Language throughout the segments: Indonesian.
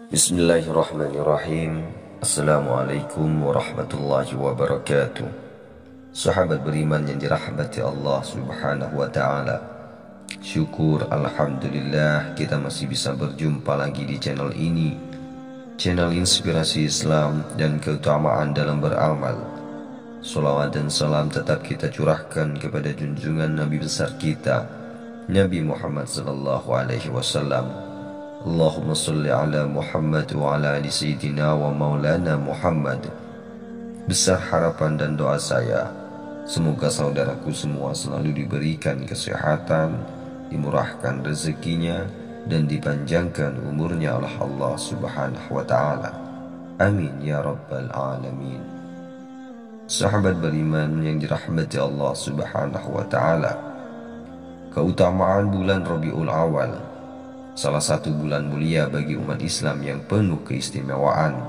Bismillahirrahmanirrahim. Assalamualaikum warahmatullahi wabarakatuh. Sahabat beriman yang dirahmati Allah subhanahu wa ta'ala, syukur alhamdulillah kita masih bisa berjumpa lagi di channel ini, channel inspirasi Islam dan keutamaan dalam beramal. Salawat dan salam tetap kita curahkan kepada junjungan Nabi besar kita, Nabi Muhammad sallallahu alaihi wasallam. Allahumma salli ala Muhammad wa ala ali Sayyidina wa maulana Muhammad. Besar harapan dan doa saya, semoga saudaraku semua selalu diberikan kesehatan, dimurahkan rezekinya, dan dipanjangkan umurnya oleh Allah subhanahu wa ta'ala. Amin ya rabbal alamin. Sahabat beriman yang dirahmati Allah subhanahu wa ta'ala, keutamaan bulan Rabiul Awal, salah satu bulan mulia bagi umat Islam yang penuh keistimewaan.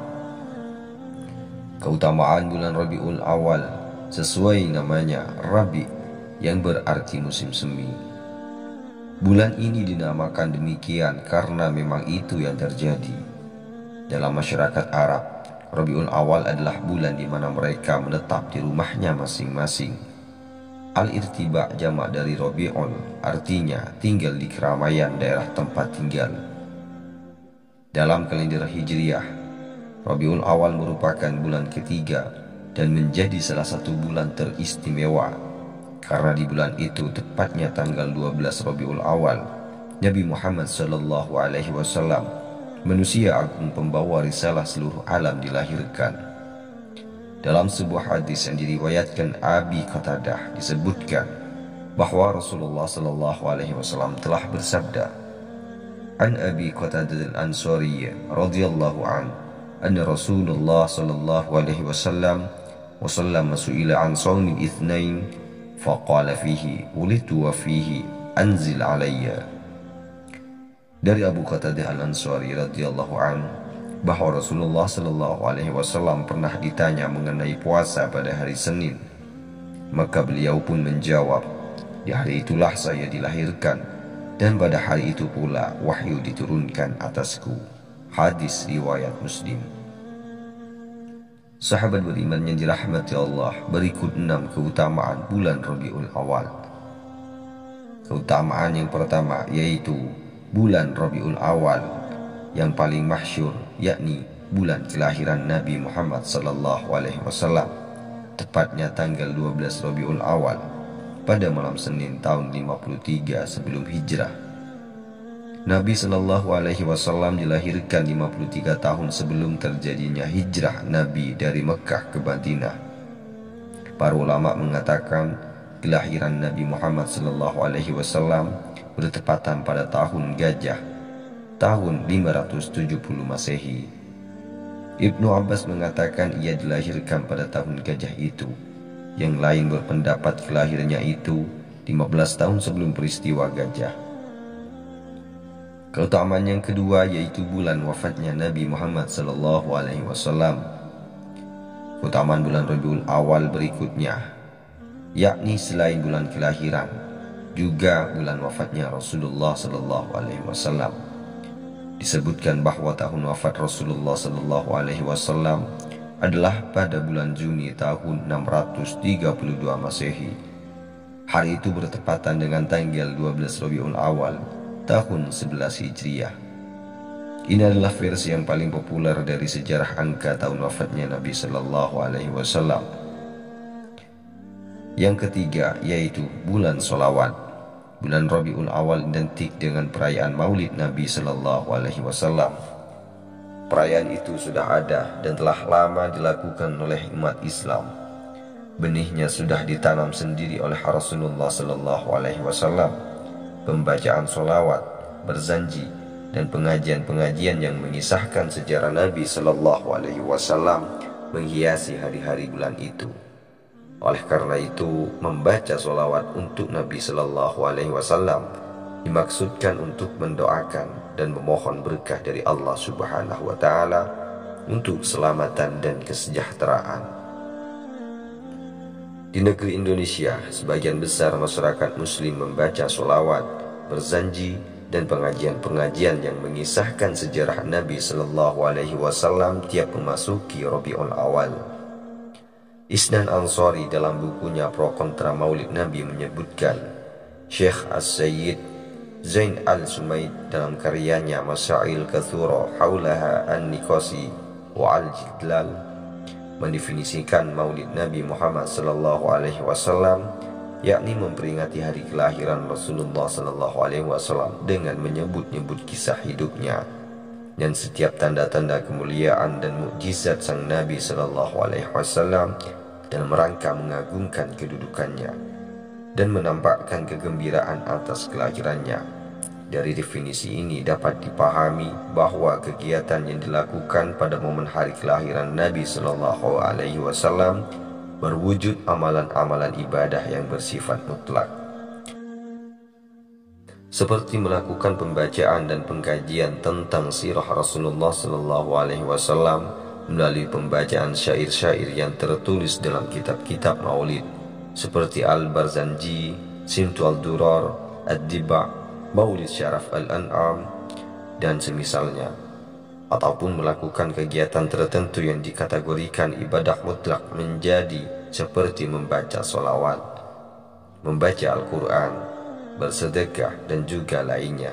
Keutamaan bulan Rabiul Awal sesuai namanya, Rabi, yang berarti musim semi. Bulan ini dinamakan demikian karena memang itu yang terjadi. Dalam masyarakat Arab, Rabiul Awal adalah bulan di mana mereka menetap di rumahnya masing-masing. Al-irtiba jamak dari Rabi'un, artinya tinggal di keramaian daerah tempat tinggal. Dalam kalender Hijriah, Rabiul Awal merupakan bulan ketiga dan menjadi salah satu bulan teristimewa karena di bulan itu, tepatnya tanggal 12 Rabiul Awal, Nabi Muhammad sallallahu alaihi wasallam, manusia agung pembawa risalah seluruh alam, dilahirkan. Dalam sebuah hadis yang diriwayatkan Abi Qatadah disebutkan bahwa Rasulullah sallallahu alaihi wasallam telah bersabda, "An Abi Qatadah al-Ansari radhiyallahu an, anna Rasulullah sallallahu alaihi wasallam su'ila an shaumil itsnain faqala fihi wulidtu wa fihi anzil alayya." Dari Abu Qatadah al-Ansari radhiyallahu an bahwa Rasulullah sallallahu alaihi wasallam pernah ditanya mengenai puasa pada hari Senin. Maka beliau pun menjawab, "Di hari itulah saya dilahirkan, dan pada hari itu pula wahyu diturunkan atasku." Hadis riwayat Muslim. Sahabat beriman yang dirahmati Allah, berikut 6 keutamaan bulan Rabiul Awal. Keutamaan yang pertama yaitu bulan Rabiul Awal yang paling masyhur, yakni bulan kelahiran Nabi Muhammad sallallahu alaihi wasallam, tepatnya tanggal 12 Rabiul Awal pada malam Senin tahun 53 sebelum hijrah. Nabi sallallahu alaihi wasallam dilahirkan 53 tahun sebelum terjadinya hijrah Nabi dari Mekah ke Madinah. Para ulama mengatakan kelahiran Nabi Muhammad sallallahu alaihi wasallam bertepatan pada tahun Gajah, tahun 570 Masehi. Ibnu Abbas mengatakan ia dilahirkan pada tahun Gajah itu. Yang lain berpendapat kelahirannya itu 15 tahun sebelum peristiwa Gajah. Keutamaan yang kedua yaitu bulan wafatnya Nabi Muhammad sallallahu alaihi wasallam. Keutamaan bulan Rabiul Awal berikutnya, yakni selain bulan kelahiran, juga bulan wafatnya Rasulullah sallallahu alaihi wasallam. Disebutkan bahwa tahun wafat Rasulullah sallallahu alaihi wasallam adalah pada bulan Juni tahun 632 Masehi. Hari itu bertepatan dengan tanggal 12 Rabiul Awal tahun 11 Hijriah. Ini adalah versi yang paling populer dari sejarah angka tahun wafatnya Nabi sallallahu alaihi wasallam. Yang ketiga yaitu bulan sholawat. Bulan Rabiul Awal identik dengan perayaan Maulid Nabi sallallahu alaihi wasallam. Perayaan itu sudah ada dan telah lama dilakukan oleh umat Islam. Benihnya sudah ditanam sendiri oleh Rasulullah sallallahu alaihi wasallam. Pembacaan sholawat, berzanji, dan pengajian-pengajian yang mengisahkan sejarah Nabi sallallahu alaihi wasallam menghiasi hari-hari bulan itu. Oleh karena itu, membaca sholawat untuk Nabi sallallahu alaihi wasallam dimaksudkan untuk mendoakan dan memohon berkah dari Allah subhanahu wa ta'ala untuk keselamatan dan kesejahteraan. Di negeri Indonesia, sebagian besar masyarakat muslim membaca sholawat, berzanji, dan pengajian-pengajian yang mengisahkan sejarah Nabi Sallallahu Alaihi Wasallam tiap memasuki Rabiul Awal. Isnan Ansari dalam bukunya Pro Kontra Maulid Nabi menyebutkan, Syekh As-Sayyid Zain Al-Sumaid dalam karyanya Masail Kathura Haulaha An-Niqasi wa Al-Jidlal mendefinisikan Maulid Nabi Muhammad Sallallahu Alaihi Wasallam, yakni memperingati hari kelahiran Rasulullah Sallallahu Alaihi Wasallam dengan menyebut-nyebut kisah hidupnya dan setiap tanda-tanda kemuliaan dan mukjizat sang Nabi Sallallahu Alaihi Wasallam dalam rangka mengagungkan kedudukannya dan menampakkan kegembiraan atas kelahirannya. Dari definisi ini dapat dipahami bahwa kegiatan yang dilakukan pada momen hari kelahiran Nabi Sallallahu Alaihi Wasallam berwujud amalan-amalan ibadah yang bersifat mutlak, seperti melakukan pembacaan dan pengkajian tentang sirah Rasulullah Sallallahu Alaihi Wasallam melalui pembacaan syair-syair yang tertulis dalam kitab-kitab maulid seperti Al-Barzanji, Simtu Al-Durar, Ad-Diba, Maulid Syaraf Al-An'am, dan semisalnya, ataupun melakukan kegiatan tertentu yang dikategorikan ibadah mutlak menjadi seperti membaca sholawat, membaca Al-Quran, bersedekah, dan juga lainnya.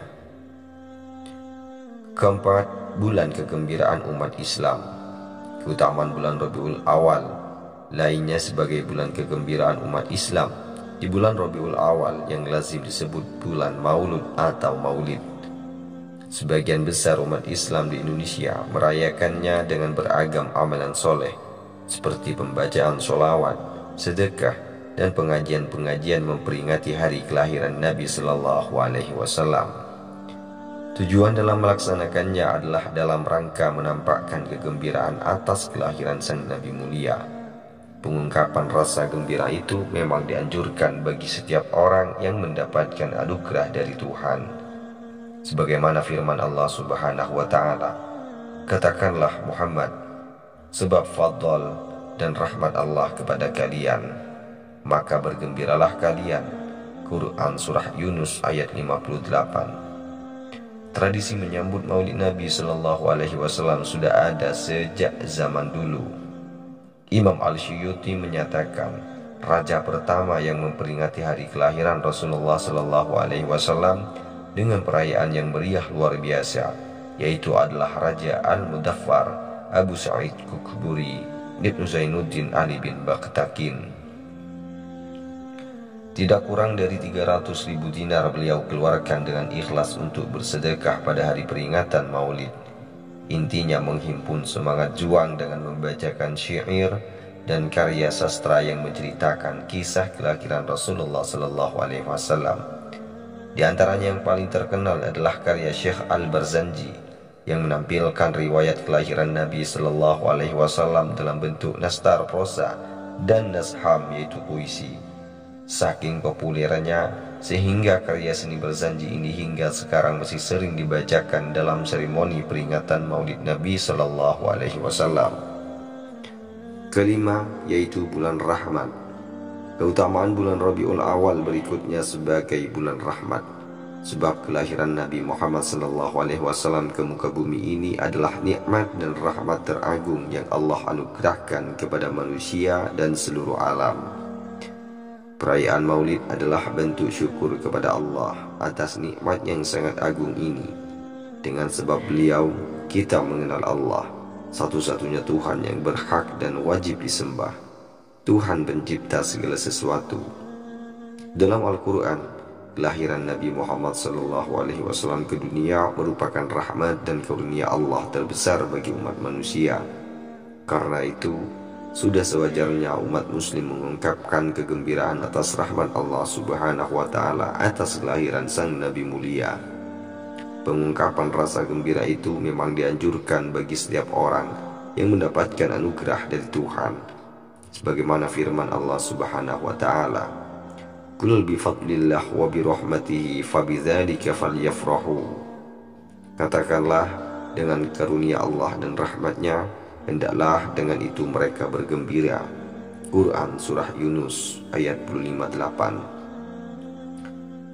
Keempat, bulan kegembiraan umat Islam. Keutamaan bulan Rabiul Awal lainnya sebagai bulan kegembiraan umat Islam. Di bulan Rabiul Awal yang lazim disebut bulan Maulud atau Maulid, sebagian besar umat Islam di Indonesia merayakannya dengan beragam amalan soleh seperti pembacaan sholawat, sedekah, dan pengajian-pengajian memperingati hari kelahiran Nabi Sallallahu Alaihi Wasallam. Tujuan dalam melaksanakannya adalah dalam rangka menampakkan kegembiraan atas kelahiran sang Nabi mulia. Pengungkapan rasa gembira itu memang dianjurkan bagi setiap orang yang mendapatkan anugerah dari Tuhan. Sebagaimana firman Allah Subhanahu wa Ta'ala, katakanlah Muhammad, sebab fadl dan rahmat Allah kepada kalian, maka bergembiralah kalian. Quran Surah Yunus ayat 58. Tradisi menyambut Maulid Nabi Sallallahu Alaihi Wasallam sudah ada sejak zaman dulu. Imam Al-Syuyuti menyatakan, raja pertama yang memperingati hari kelahiran Rasulullah Sallallahu Alaihi Wasallam dengan perayaan yang meriah luar biasa, yaitu adalah Raja Al-Mudaffar Abu Sa'id Kukburi Ibnu Zainuddin Ali bin Bakhtakin. Tidak kurang dari 300.000 dinar beliau keluarkan dengan ikhlas untuk bersedekah pada hari peringatan Maulid. Intinya menghimpun semangat juang dengan membacakan syair dan karya sastra yang menceritakan kisah kelahiran Rasulullah Sallallahu Alaihi Wasallam. Di antaranya yang paling terkenal adalah karya Syekh Al-Barzanji yang menampilkan riwayat kelahiran Nabi Sallallahu Alaihi Wasallam dalam bentuk nastar prosa dan nasham, yaitu puisi. Saking populernya sehingga karya seni Barzanji ini hingga sekarang masih sering dibacakan dalam seremoni peringatan Maulid Nabi Sallallahu Alaihi Wasallam. Kelima, yaitu bulan rahmat. Keutamaan bulan Rabiul Awal berikutnya sebagai bulan rahmat, sebab kelahiran Nabi Muhammad Sallallahu Alaihi Wasallam ke muka bumi ini adalah nikmat dan rahmat teragung yang Allah anugerahkan kepada manusia dan seluruh alam. Perayaan Maulid adalah bentuk syukur kepada Allah atas nikmat yang sangat agung ini. Dengan sebab beliau, kita mengenal Allah, satu-satunya Tuhan yang berhak dan wajib disembah, Tuhan pencipta segala sesuatu. Dalam Al-Quran, kelahiran Nabi Muhammad SAW ke dunia merupakan rahmat dan karunia Allah terbesar bagi umat manusia. Karena itu, sudah sewajarnya umat muslim mengungkapkan kegembiraan atas rahmat Allah Subhanahu wa Ta'ala atas kelahiran sang Nabi mulia. Pengungkapan rasa gembira itu memang dianjurkan bagi setiap orang yang mendapatkan anugerah dari Tuhan. Sebagaimana firman Allah Subhanahu wa Ta'ala, "Qul bi fadlillah wa bi rahmatihi fabidzalika falyafrahu." Katakanlah, dengan karunia Allah dan rahmatnya, hendaklah dengan itu mereka bergembira. Quran Surah Yunus ayat 58.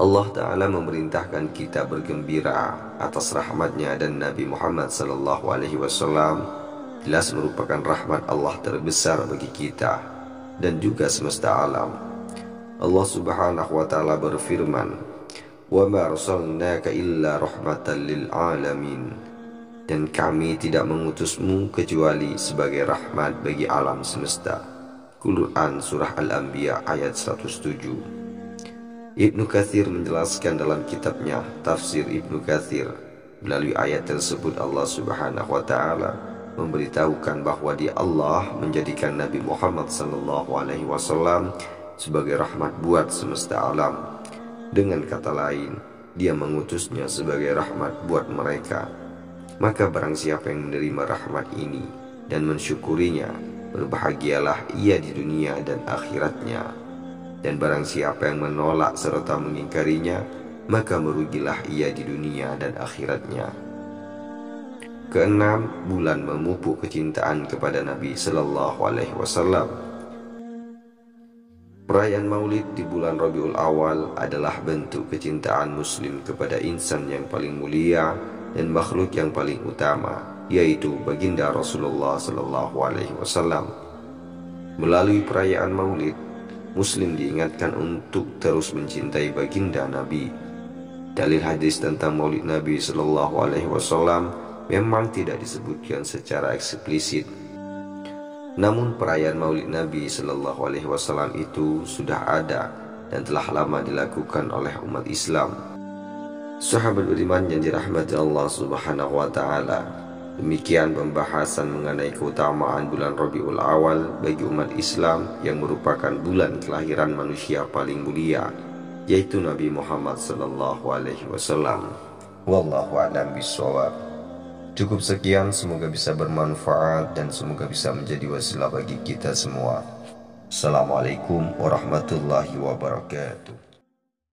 Allah Ta'ala memerintahkan kita bergembira atas rahmatnya, dan Nabi Muhammad SAW jelas merupakan rahmat Allah terbesar bagi kita dan juga semesta alam. Allah Subhanahu wa Ta'ala berfirman, "Wa ma arsalnaka illa rahmatan lil alamin." Dan kami tidak mengutusmu kecuali sebagai rahmat bagi alam semesta. Quran Surah Al-Anbiya ayat 107. Ibnu Katsir menjelaskan dalam kitabnya Tafsir Ibnu Katsir, melalui ayat tersebut Allah Subhanahu wa Ta'ala memberitahukan bahwa Dia Allah menjadikan Nabi Muhammad SAW sebagai rahmat buat semesta alam. Dengan kata lain, Dia mengutusnya sebagai rahmat buat mereka. Maka barang siapa yang menerima rahmat ini dan mensyukurinya, berbahagialah ia di dunia dan akhiratnya. Dan barang siapa yang menolak serta mengingkarinya, maka merugilah ia di dunia dan akhiratnya. Keenam, bulan memupuk kecintaan kepada Nabi Sallallahu Alaihi Wasallam. Perayaan Maulid di bulan Rabiul Awal adalah bentuk kecintaan Muslim kepada insan yang paling mulia dan makhluk yang paling utama, yaitu baginda Rasulullah Sallallahu Alaihi Wasallam. Melalui perayaan Maulid, Muslim diingatkan untuk terus mencintai baginda Nabi. Dalil hadis tentang Maulid Nabi Sallallahu Alaihi Wasallam memang tidak disebutkan secara eksplisit. Namun perayaan Maulid Nabi Sallallahu Alaihi Wasallam itu sudah ada dan telah lama dilakukan oleh umat Islam. Sahabat beriman yang dirahmati Allah Subhanahu wa Ta'ala, demikian pembahasan mengenai keutamaan bulan Rabiul Awal bagi umat Islam yang merupakan bulan kelahiran manusia paling mulia, yaitu Nabi Muhammad Sallallahu Alaihi Wasallam. Wallahu a'lam bishawab. Cukup sekian, semoga bisa bermanfaat dan semoga bisa menjadi wasilah bagi kita semua. Assalamualaikum warahmatullahi wabarakatuh.